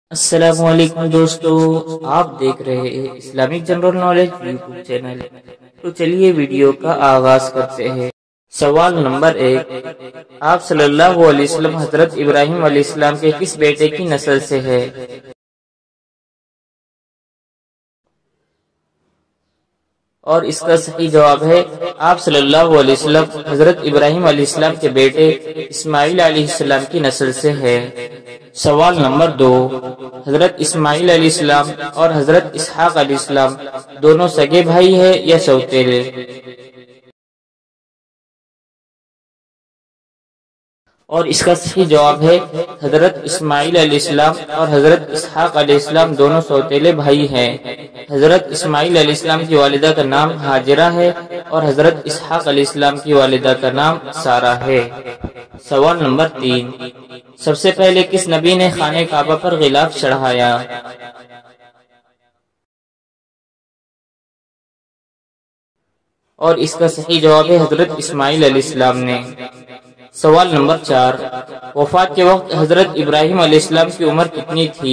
السلام علیکم دوستو، آپ دیکھ رہے ہیں Islamic general knowledge YouTube channel. تو چلیے ویڈیو کا آغاز کرتے ہیں۔ سوال نمبر 1، آپ صلی اللہ علیہ وسلم حضرت ابراہیم علیہ السلام کے کس بیٹے کی نسل سے ہے؟ اور اس کا صحیح جواب ہے آپ صلی اللہ علیہ وسلم حضرت ابراہیم علیہ السلام کے بیٹے اسماعیل علیہ السلام کی نسل سے ہے۔ سوال نمبر 2، حضرت اسماعیل علیہ السلام اور حضرت اسحاق علیہ السلام دونوں سگے بھائی ہیں یا سوتیلے؟ اور اس کا صحیح جواب ہے حضرت اسماعیل علیہ السلام اور حضرت اسحاق علیہ السلام دونوں سوتیلے بھائی ہیں۔ حضرت اسماعیل علیہ السلام کی والدہ کا نام ہاجرہ ہے اور حضرت اسحاق علیہ السلام کی والدہ کا نام سارہ ہے۔ سوال نمبر 3، سب سے پہلے کس نبی نے خانہ کعبہ پر غلاف چڑھایا؟ اور اس کا صحیح جواب ہے حضرت اسماعیل علیہ السلام نے۔ سوال نمبر 4، وفات کے وقت حضرت ابراہیم علیہ السلام کی عمر کتنی تھی؟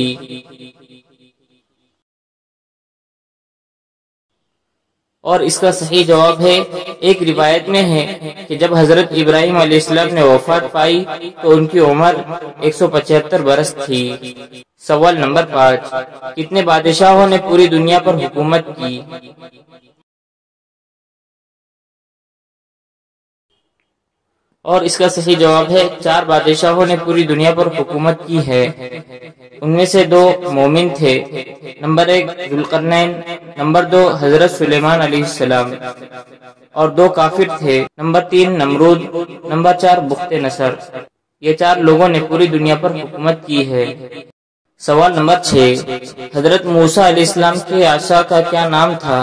اور اس کا صحیح جواب ہے، ایک روایت میں ہے کہ جب حضرت ابراہیم علیہ السلام نے وفات پائی تو ان کی عمر 175 برس تھی۔ سوال نمبر 5، کتنے بادشاہوں نے پوری دنیا پر حکومت کی؟ اور اس کا صحیح جواب ہے 4 بادشاہوں نے پوری دنیا پر حکومت کی ہے۔ ان میں سے 2 مومن تھے، نمبر 1 ذوالقرنین، نمبر 2 حضرت سلیمان علیہ السلام، اور 2 کافر تھے، نمبر 3 نمرود، نمبر 4 بخت نصر۔ یہ 4 لوگوں نے پوری دنیا پر حکومت کی ہے۔ سوال نمبر 6، حضرت موسیٰ علیہ السلام کے عصا کا کیا نام تھا؟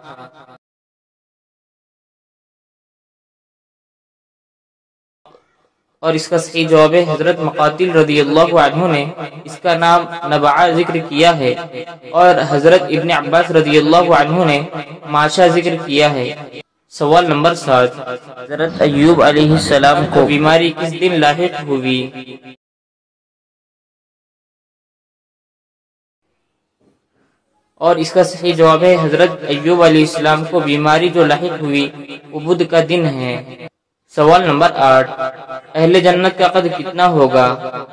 اور اس کا صحیح جواب ہے حضرت مقاتل رضی اللہ عنہ نے اس کا نام نبعہ ذکر کیا ہے، اور حضرت ابن عباس رضی اللہ عنہ نے ماشا ذکر کیا ہے۔ سوال نمبر 7، حضرت ایوب علیہ السلام کو بیماری کس دن لاحق ہوئی؟ اور اس کا صحیح جواب ہے حضرت ایوب علیہ السلام کو بیماری جو لاحق ہوئی وہ بدھ کا دن ہے۔ سوال نمبر 8، اہل جنت کا قد کتنا ہوگا؟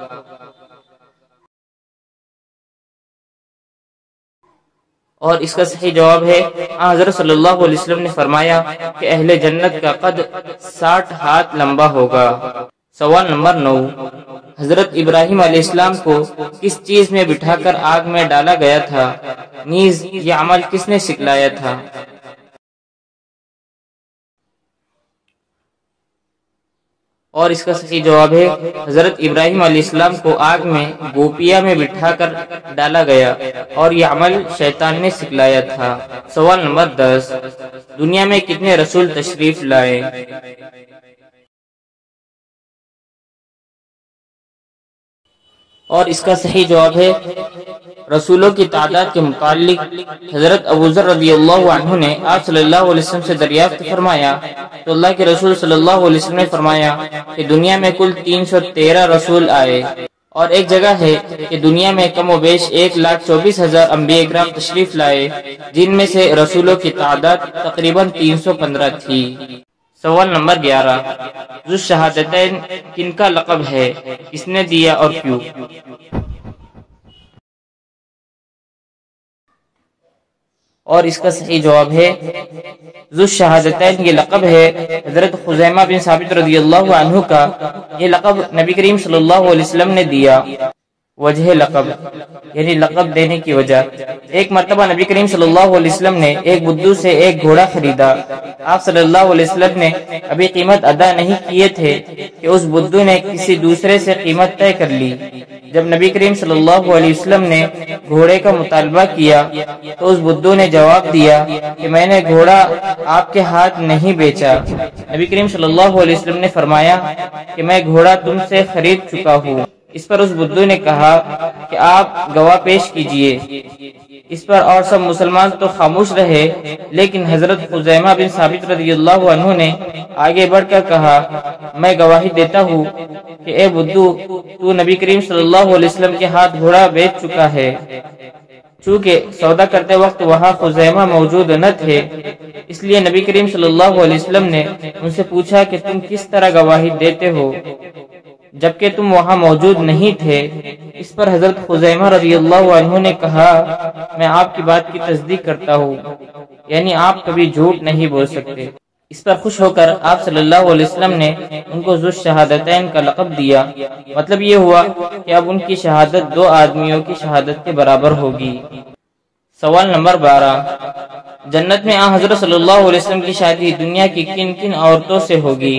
اور اس کا صحیح جواب ہے حضرت صلی اللہ علیہ وسلم نے فرمایا کہ اہل جنت کا قد 60 ہاتھ لمبا ہوگا۔ سوال نمبر 9، حضرت ابراہیم علیہ السلام کو کس چیز میں بٹھا کر آگ میں ڈالا گیا تھا؟ نیز یہ عمل کس نے سکھلایا تھا؟ اور اس کا صحیح جواب ہے حضرت ابراہیم علیہ السلام کو آگ میں گوپیا میں بٹھا کر ڈالا گیا اور یہ عمل شیطان نے سکھلایا تھا۔ سوال نمبر 10، دنیا میں کتنے رسول تشریف لائے؟ اور اس کا صحیح جواب ہے رسولوں کی تعداد کے متعلق حضرت ابوذر رضی اللہ عنہ نے آپ صلی اللہ علیہ وسلم سے دریافت فرمایا تو اللہ کے رسول صلی اللہ علیہ وسلم نے فرمایا کہ دنیا میں کل 313 رسول آئے، اور ایک جگہ ہے کہ دنیا میں کم و بیش 1,24,000 انبیاء کرام تشریف لائے، جن میں سے رسولوں کی تعداد تقریباً 315 تھی۔ سوال نمبر 11، ذو الشہادتین کن کا لقب ہے؟ کس نے دیا اور کیوں؟ اور اس کا صحیح جواب ہے ذو الشہادتین یہ لقب ہے حضرت خزیمہ بن ثابت رضی اللہ عنہ کا۔ یہ لقب نبی کریم صلی اللہ علیہ وسلم نے دیا۔ وجہ لقب یعنی لقب دینے کی وجہ، ایک مرتبہ نبی کریم صلی اللہ علیہ وسلم نے ایک بدو سے ایک گھوڑا خریدا۔ آپ صلی اللہ علیہ وسلم نے ابھی قیمت ادا نہیں کیے تھے کہ اس بدو نے کسی دوسرے سے قیمت طے کر لی۔ جب نبی کریم صلی اللہ علیہ وسلم نے گھوڑے کا مطالبہ کیا تو اس بدو نے جواب دیا کہ میں نے گھوڑا آپ کے ہاتھ نہیں بیچا۔ نبی کریم صلی اللہ علیہ وسلم نے فرمایا کہ میں گھوڑا تم سے خرید چکا ہوں۔ اس پر اس بدو نے کہا کہ آپ گواہ پیش کیجئے۔ اس پر اور سب مسلمان تو خاموش رہے، لیکن حضرت خزیمہ بن ثابت رضی اللہ عنہ نے آگے بڑھ کر کہا، میں گواہی دیتا ہوں کہ اے بدو، تو نبی کریم صلی اللہ علیہ وسلم کے ہاتھ گھوڑا بیچ چکا ہے۔ چونکہ سودا کرتے وقت وہاں خزیمہ موجود نہ تھے، اس لیے نبی کریم صلی اللہ علیہ وسلم نے ان سے پوچھا کہ تم کس طرح گواہی دیتے ہو جبکہ تم وہاں موجود نہیں تھے؟ اس پر حضرت خزیمہ رضی اللہ عنہ نے کہا، میں آپ کی بات کی تصدیق کرتا ہوں، یعنی آپ کبھی جھوٹ نہیں بول سکتے۔ اس پر خوش ہو کر آپ صلی اللہ علیہ وسلم نے ان کو ذو الشہادتین کا لقب دیا۔ مطلب یہ ہوا کہ اب ان کی شہادت دو آدمیوں کی شہادت کے برابر ہوگی۔ سوال نمبر 12، جنت میں آن حضرت صلی اللہ علیہ وسلم کی شادی دنیا کی کن کن عورتوں سے ہوگی؟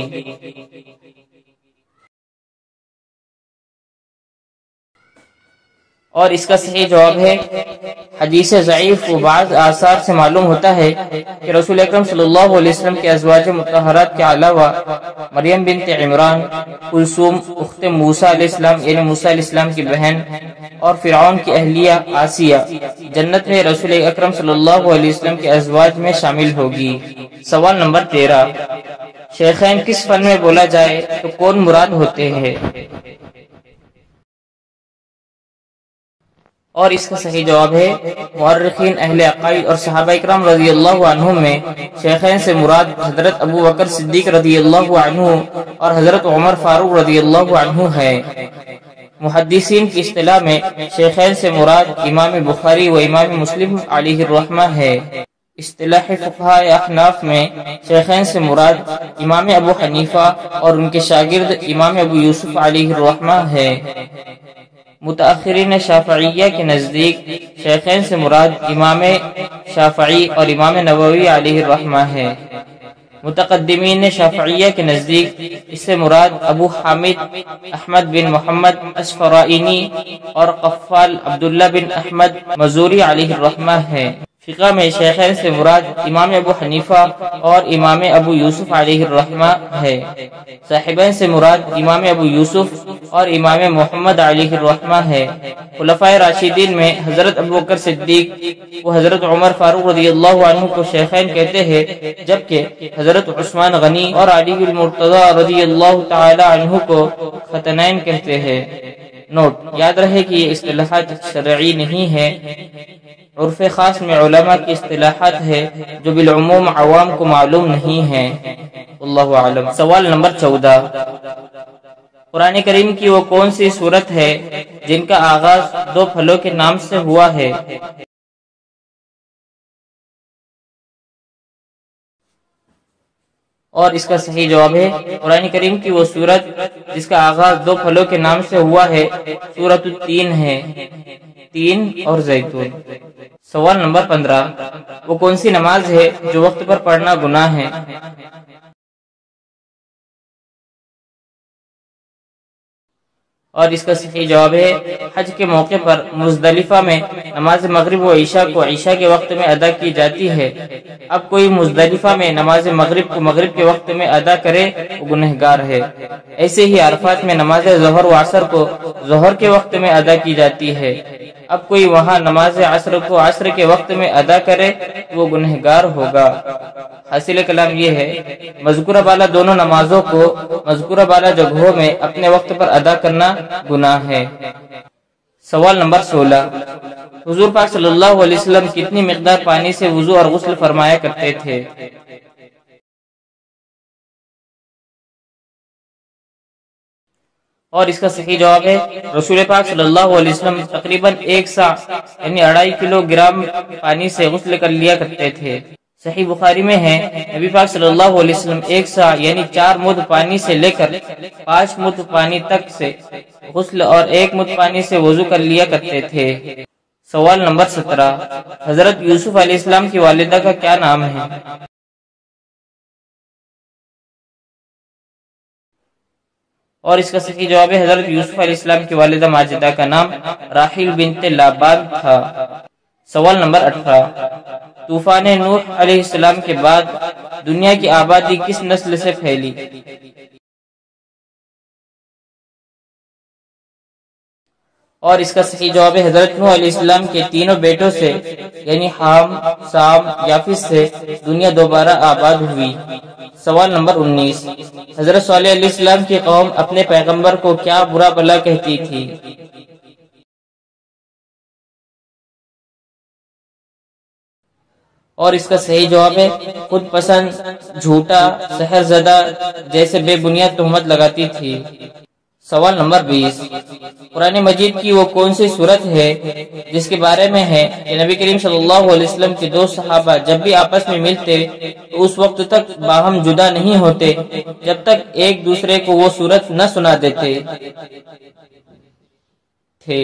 اور اس کا صحیح جواب ہے، حدیث ضعیف و بعض آثار سے معلوم ہوتا ہے کہ رسول اکرم صلی اللہ علیہ وسلم کے ازواج مطہرات کے علاوہ مریم بنت عمران، کلثوم اخت موسیٰ علیہ السلام یعنی موسیٰ علیہ السلام کی بہن، اور فرعون کی اہلیہ آسیہ جنت میں رسول اکرم صلی اللہ علیہ وسلم کے ازواج میں شامل ہوگی۔ سوال نمبر 13، شیخین کس فن میں بولا جائے تو کون مراد ہوتے ہیں؟ اور اس کا صحیح جواب ہے، مورخین، اہل عقائد اور صحابہ اکرام رضی اللہ عنہ میں شیخین سے مراد حضرت ابو بکر صدیق رضی اللہ عنہ اور حضرت عمر فاروق رضی اللہ عنہ ہے۔ محدثین کی اصطلاح میں شیخین سے مراد امام بخاری و امام مسلم علیہ الرحمہ ہے۔ اصطلاح فقہاء احناف میں شیخین سے مراد امام ابو حنیفہ اور ان کے شاگرد امام ابو یوسف علیہ الرحمہ ہے۔ متاخرین شافعیہ کے نزدیک شیخین سے مراد امام شافعی اور امام نووی علیہ الرحمہ ہے۔ متقدمین شافعیہ کے نزدیک اس سے مراد ابو حامد احمد بن محمد اسفرائینی اور قفال عبداللہ بن احمد مزوری علیہ الرحمہ ہے۔ فقہ میں شیخین سے مراد امام ابو حنیفہ اور امام ابو یوسف علیہ الرحمہ ہے۔ صاحبین سے مراد امام ابو یوسف اور امام محمد علیہ الرحمہ ہے۔ خلفائے راشدین میں حضرت ابو بکر صدیق و حضرت عمر فاروق رضی اللہ عنہ کو شیخین کہتے ہیں، جبکہ حضرت عثمان غنی اور علی المرتضی رضی اللہ تعالی عنہ کو ختنین کہتے ہیں۔ نوٹ: یاد رہے کہ یہ اصطلاحات شرعی نہیں ہے، عرف خاص میں علماء کی اصطلاحات ہے جو بالعموم عوام کو معلوم نہیں ہے۔ اللہ اعلم۔ سوال نمبر 14، قرآن کریم کی وہ کون سی سورت ہے جن کا آغاز دو پھلوں کے نام سے ہوا ہے؟ اور اس کا صحیح جواب ہے، قرآن کریم کی وہ سورت جس کا آغاز دو پھلوں کے نام سے ہوا ہے سورۃ التین ہے، تین اور زیتون۔ سوال نمبر 15، وہ کون سی نماز ہے جو وقت پر پڑھنا گناہ ہے؟ اور اس کا صحیح جواب ہے، حج کے موقع پر مزدلفہ میں نماز مغرب و عشاء کو عشاء کے وقت میں ادا کی جاتی ہے۔ اب کوئی مزدلفہ میں نماز مغرب کو مغرب کے وقت میں ادا کرے وہ گنہگار ہے۔ ایسے ہی عرفات میں نماز ظہر و عصر کو ظہر کے وقت میں ادا کی جاتی ہے۔ اب کوئی وہاں نماز عصر کو عصر کے وقت میں ادا کرے وہ گنہگار ہوگا۔ حاصل کلام یہ ہے، مذکورہ بالا دونوں نمازوں کو مذکورہ بالا جگہوں میں اپنے وقت پر ادا کرنا گناہ ہے۔ سوال نمبر 16، حضور پاک صلی اللہ علیہ وسلم کتنی مقدار پانی سے وضو اور غسل فرمایا کرتے تھے؟ اور اس کا صحیح جواب ہے، رسول پاک صلی اللہ علیہ وسلم تقریباً 1 سا یعنی 2.5 کلو گرام پانی سے غسل کر لیا کرتے تھے۔ صحیح بخاری میں ہے، نبی پاک صلی اللہ علیہ وسلم 1 سا یعنی 4 مد پانی سے لے کر 5 مد پانی تک سے غسل اور 1 مد پانی سے وضو کر لیا کرتے تھے۔ سوال نمبر 17، حضرت یوسف علیہ السلام کی والدہ کا کیا نام ہے؟ اور اس کا صحیح جواب ہے، حضرت یوسف علیہ السلام کی والدہ ماجدہ کا نام راحیل بنت لابان تھا۔ سوال نمبر 18، طوفان نوح علیہ السلام کے بعد دنیا کی آبادی کس نسل سے پھیلی؟ اور اس کا صحیح جواب ہے حضرت نوح علیہ السلام کے تینوں بیٹوں سے یعنی حام، سام، یافس سے دنیا دوبارہ آباد ہوئی۔ سوال نمبر 19، حضرت صالح علیہ السلام کی قوم اپنے پیغمبر کو کیا برا بھلا کہتی تھی؟ اور اس کا صحیح جواب ہے خود پسند، جھوٹا، سحر زدہ جیسے بے بنیاد تہمت لگاتی تھی۔ سوال نمبر 20، قرآن مجید کی وہ کون سی سورت ہے جس کے بارے میں ہے کہ نبی کریم صلی اللہ علیہ وسلم کے دو صحابہ جب بھی آپس میں ملتے تو اس وقت تک باہم جدا نہیں ہوتے جب تک ایک دوسرے کو وہ سورت نہ سنا دیتے تھے؟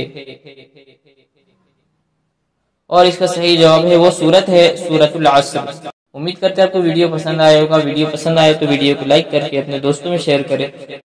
اور اس کا صحیح جواب ہے وہ سورت ہے سورۃ العصر۔ امید کرتے ہیں آپ کو ویڈیو پسند آیا ہوگا۔ ویڈیو پسند آئے تو ویڈیو کو لائک کر کے اپنے دوستوں میں شیئر کریں۔